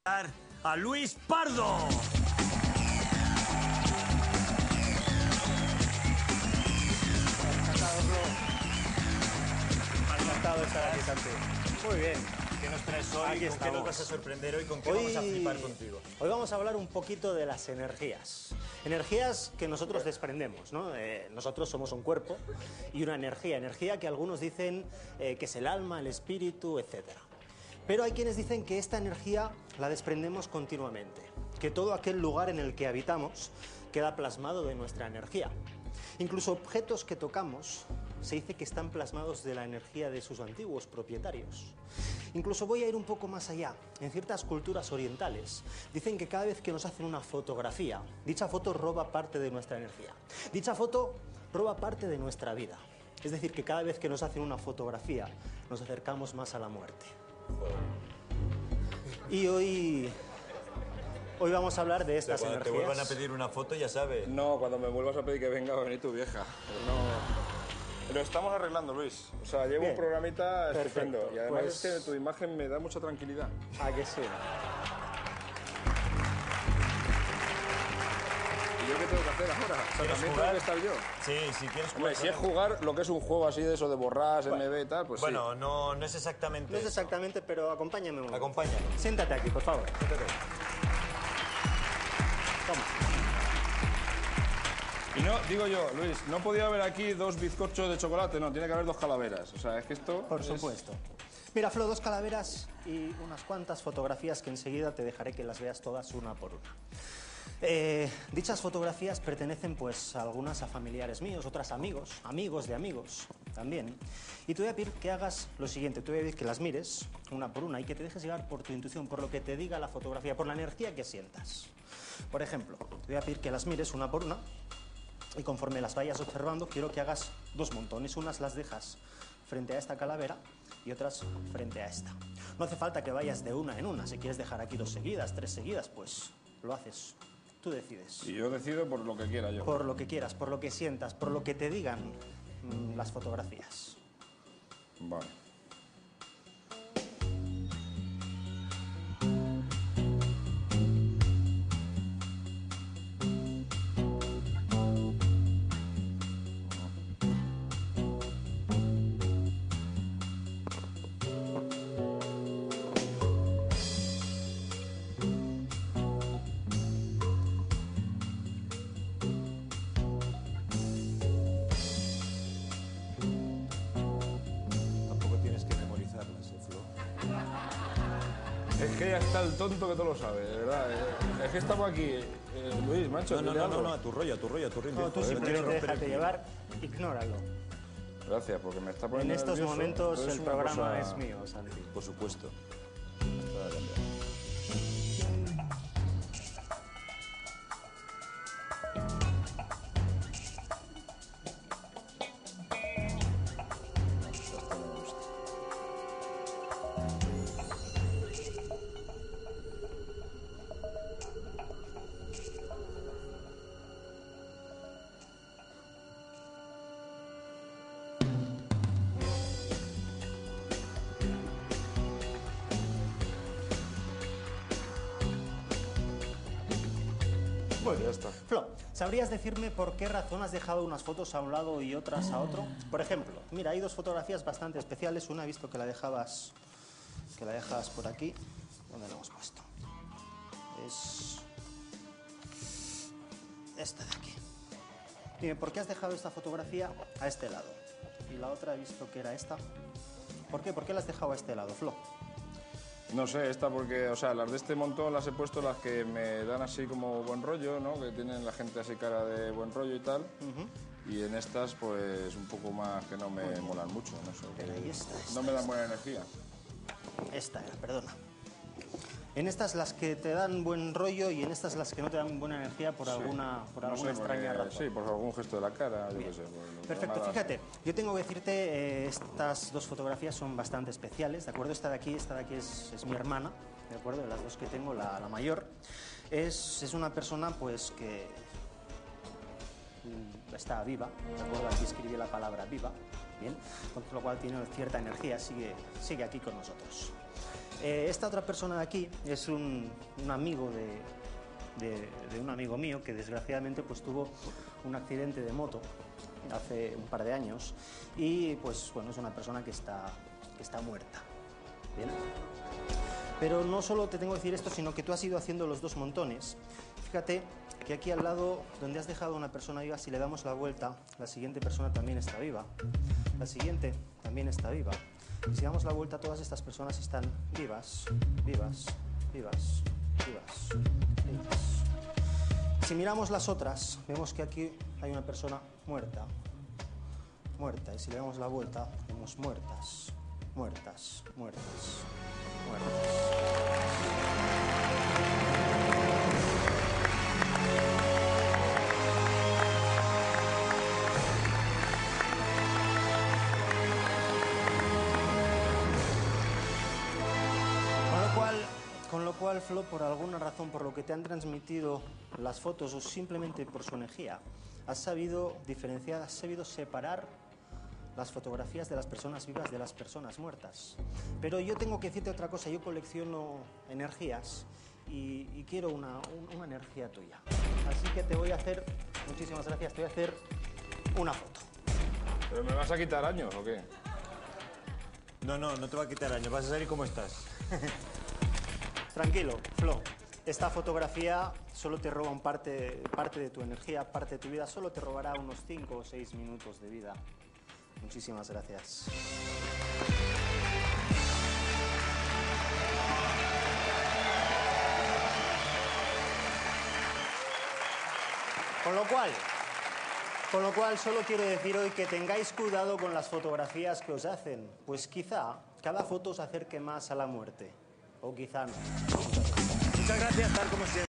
A Luis Pardo. Encantado de estar aquí, Santi. Muy bien. ¿Qué nos traes hoy? Aquí ¿Con qué nos vas a sorprender hoy? ¿Con qué vamos a flipar contigo? Hoy vamos a hablar un poquito de las energías. Energías que nosotros desprendemos, ¿no? Nosotros somos un cuerpo y una energía que algunos dicen que es el alma, el espíritu, etcétera. Pero hay quienes dicen que esta energía la desprendemos continuamente, que todo aquel lugar en el que habitamos queda plasmado de nuestra energía. Incluso objetos que tocamos se dice que están plasmados de la energía de sus antiguos propietarios. Incluso voy a ir un poco más allá. En ciertas culturas orientales dicen que cada vez que nos hacen una fotografía, dicha foto roba parte de nuestra energía. Dicha foto roba parte de nuestra vida. Es decir, que cada vez que nos hacen una fotografía nos acercamos más a la muerte. Y hoy vamos a hablar de estas energías. Te vuelvan a pedir una foto, ya sabes. No, cuando me vuelvas a pedir que venga, va a venir tu vieja. Lo estamos arreglando, Luis. O sea, llevo un programita estupendo. Perfecto. Y además Pues... es que tu imagen me da mucha tranquilidad. ¿A que sí? ¿Y yo qué tengo que hacer ahora? O sea, también tengo que estar yo. Sí, si quieres jugar. Hombre, si es jugar lo que es un juego así de eso de borras, MB y tal, pues bueno, sí. no es exactamente No es eso. exactamente, pero acompáñame un momento. Acompáñame. Siéntate aquí, por favor. Siéntate. Toma. Y no, digo yo, Luis, no podía haber aquí dos bizcochos de chocolate, no, tiene que haber dos calaveras. O sea, es que esto... Por supuesto. Mira, Flo, dos calaveras y unas cuantas fotografías que enseguida te dejaré que las veas todas una por una. Dichas fotografías pertenecen pues algunas a familiares míos, otras a amigos de amigos también. Y te voy a pedir que hagas lo siguiente, te voy a pedir que las mires una por una y que te dejes llevar por tu intuición, por lo que te diga la fotografía, por la energía que sientas. Por ejemplo, te voy a pedir que las mires una por una y conforme las vayas observando quiero que hagas dos montones, unas las dejas frente a esta calavera y otras frente a esta. No hace falta que vayas de una en una, si quieres dejar aquí 2 seguidas, 3 seguidas, pues lo haces. Tú decides. Y yo decido por lo que quiera yo. Por lo que quieras, por lo que sientas, por lo que te digan las fotografías. Vale. Tampoco tienes que memorizarlas, Flo. Es que ya está el tonto que todo lo sabe, de verdad. Es que estamos aquí, Luis, macho. No, dile algo. a tu rollo, No, tú Joder, simplemente quiero romper déjate el llevar, ignóralo. Gracias, porque me está En poniendo estos nervioso. momentos Pero el una programa cosa- es mío, Santi. Por supuesto. Esto no me gusta. Bueno, ya está. Flo, ¿sabrías decirme por qué razón has dejado unas fotos a un lado y otras a otro? Por ejemplo, mira, hay dos fotografías bastante especiales. Una he visto que la dejabas por aquí. ¿Dónde la hemos puesto? Es esta de aquí. Dime, ¿por qué has dejado esta fotografía a este lado? Y la otra he visto que era esta. ¿Por qué? ¿Por qué la has dejado a este lado, Flo? No sé, esta porque, o sea, las de este montón las he puesto las que me dan así como buen rollo, ¿no? Que tienen la gente así cara de buen rollo y tal. Y en estas, pues, un poco más que no me molan mucho, no sé. Pero que ahí está, no me dan buena energía. Esta era, perdona. En estas las que te dan buen rollo y en estas las que no te dan buena energía por alguna No sé, extraña porque- razón. Sí, por algún gesto de la cara, yo qué sé. por Perfecto, llamadas. fíjate, yo tengo que decirte, estas dos fotografías son bastante especiales, ¿de acuerdo? Esta de aquí es mi hermana, ¿de acuerdo? De las dos que tengo, la mayor. Es una persona, pues, que está viva, ¿de acuerdo? Aquí escribí la palabra viva, ¿bien? Con lo cual tiene cierta energía, sigue aquí con nosotros. Esta otra persona de aquí es un amigo de un amigo mío que desgraciadamente pues tuvo un accidente de moto hace un par de años y pues bueno, es una persona que está muerta. ¿Bien? Pero no solo te tengo que decir esto, sino que tú has ido haciendo los dos montones. Fíjate que aquí al lado donde has dejado a una persona viva, si le damos la vuelta, la siguiente persona también está viva, la siguiente también está viva. Y si damos la vuelta, todas estas personas están vivas, vivas, vivas, vivas, vivas. Si miramos las otras, vemos que aquí hay una persona muerta, muerta. Y si le damos la vuelta, vemos muertas, muertas, muertas, muertas. Con lo cual, Flo, por alguna razón, por lo que te han transmitido las fotos o simplemente por su energía, has sabido diferenciar, has sabido separar las fotografías de las personas vivas de las personas muertas. Pero yo tengo que decirte otra cosa, yo colecciono energías y quiero una energía tuya. Así que te voy a hacer, muchísimas gracias, te voy a hacer una foto. ¿Pero me vas a quitar años o qué? No, no te va a quitar años, vas a salir como estás. Tranquilo, Flo. Esta fotografía solo te roba parte de tu energía, parte de tu vida. Solo te robará unos 5 o 6 minutos de vida. Muchísimas gracias. Con lo cual, solo quiero decir hoy que tengáis cuidado con las fotografías que os hacen. Pues quizá cada foto os acerque más a la muerte. O quizá no. Muchas gracias, tal como siempre.